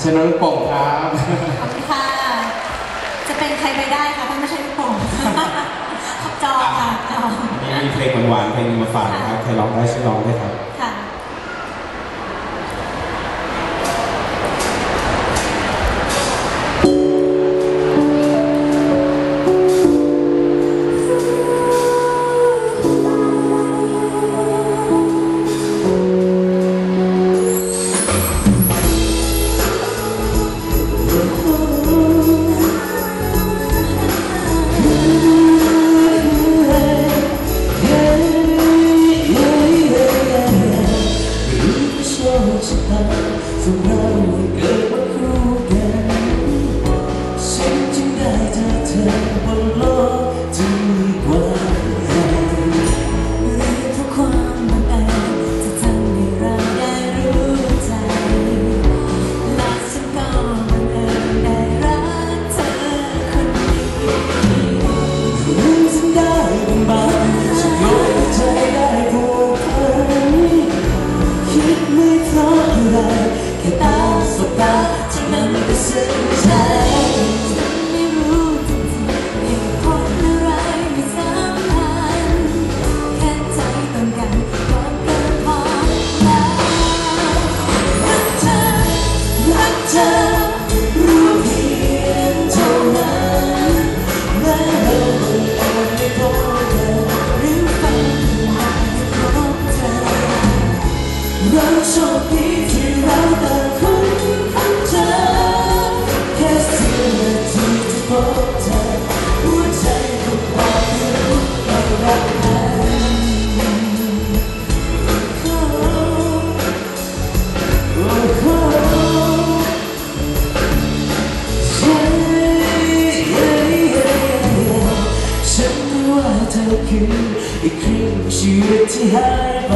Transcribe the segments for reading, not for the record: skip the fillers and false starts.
ญน้องลูกโป่งครับขอบคุณค่ะจะเป็นใครไปได้ค่ะถ้าไม่ใช่ลูกโป่งจอค่ะจอมีเพลงหวานๆเพลงนึงมาฝากนะครับใครร้องได้ช่วยร้องด้วยครับค่ะส่งเราเกิดมาคู่กันฉันจึงได้เจอเธอบนโลกที่กว้างใหญ่หรือเพราะความบังเอิญจะทำให้เราได้รู้ใจและฉันก็บังเอิญได้รักเธอคนนี้หรือฉันได้บางฉันยกใจได้ผูกพันคิดไม่เพราะอะไรแค่ตาสบตาเท่านั้นก็ซึ้งใจฉันไม่รู้จริงๆเหตุผลอะไรไม่สำคัญแค่ใจต้องการก็เกินพอแล้วรักเธอรักเธอรู้เพียงเท่านั้นแม้เราบังเอิญไม่พบกันหรือฝันได้พบเธอเราโชคดีที่เราต่างคนคนเจอแค่เสี้ยวนาทีที่พบเธอหัวใจก็บอกให้รู้เรารักกันโอ้โหฉันรู้ว่าเธอคืออีกครึ่งชีวิตที่หายไป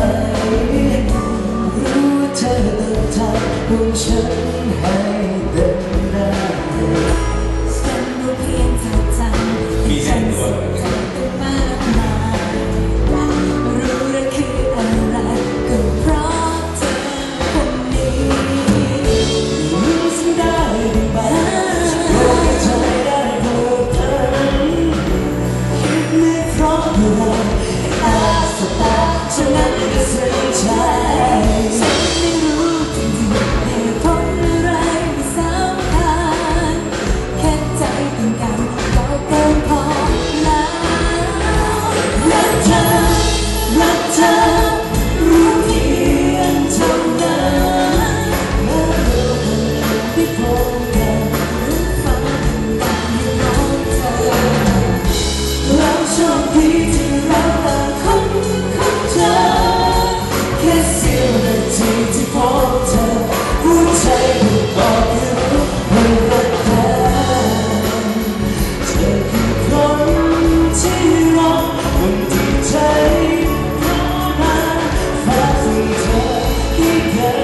รู้ว่าเธอต้องทำให้ฉันให้เดินได้ฉันรู้เพียงเธอจำให้ฉันสนใจกันมากมายรู้ว่าคืออะไรก็เพราะเธอคนนี้รู้ฉันได้บ้างรู้ว่าเธอได้ผูกพันคิดไม่เพราะอะไรตาสบตาเท่านั้นก็ซึ้งใจฉันไม่รู้จริงๆเหตุผลอะไรไม่สำคัญแค่ใจต้องการก็เกินพอแล้วรักเธอรักเธอรู้เพียงเท่านั้นเมื่อเราได้พบกันหรือฝันได้พบเธอเราโชคดีที่เราต่างคนคนเจอแค่เสี้ยวนาทีที่พบเธอหัวใจก็บอกให้รู้ว่ารักกันเธอคือคนที่รักคนที่ใจพร้อมมาฟ้าส่งเธอให้กัน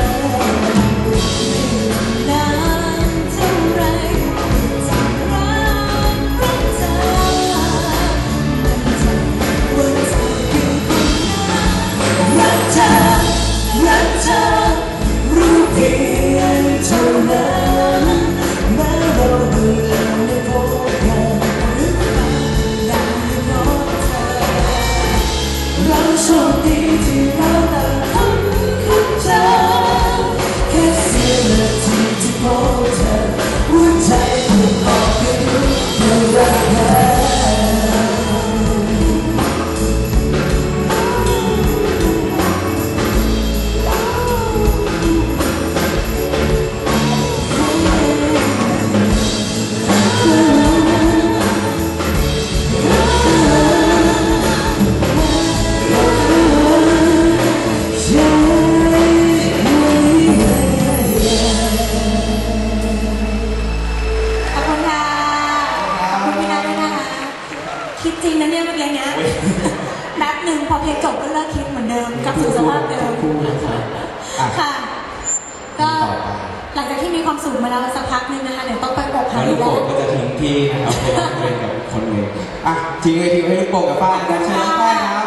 นานเท่าไรจะรักเธอมันใจว่าเธอคือคนนั้นรักเธอรักเธอรู้เพียงเท่านั้นแม้เราบังเอิญได้พบกันหรือฝันได้พบเธอเราโชคดีที่เราต่างคนคนเจอแค่เสี้ยวนาทีที่พบเธอหัวใจก็บอกให้รู้ว่ารักกันขอบคุณค่ะขอบคุณพี่นัทด้วยนะคะคิดจริงนะเนี่ยเมื่อกี้เนี้ยแป๊บหนึ่งพอเพลงจบก็เลิกคิดเหมือนเดิมกลับสู่สภาพเดิมค่ะก็หลังจากที่มีความสุขมาแล้วสักพักนึงนะคะเดี๋ยวต้องไปอกหักลูอีกกแล้โป่วงก็จะทิ้งที่นะครับเพลงกับคนหนึ่งทิ้งเวทีให้ลูกโป่งกับป้านะครับเชิญน้องแป้งครับ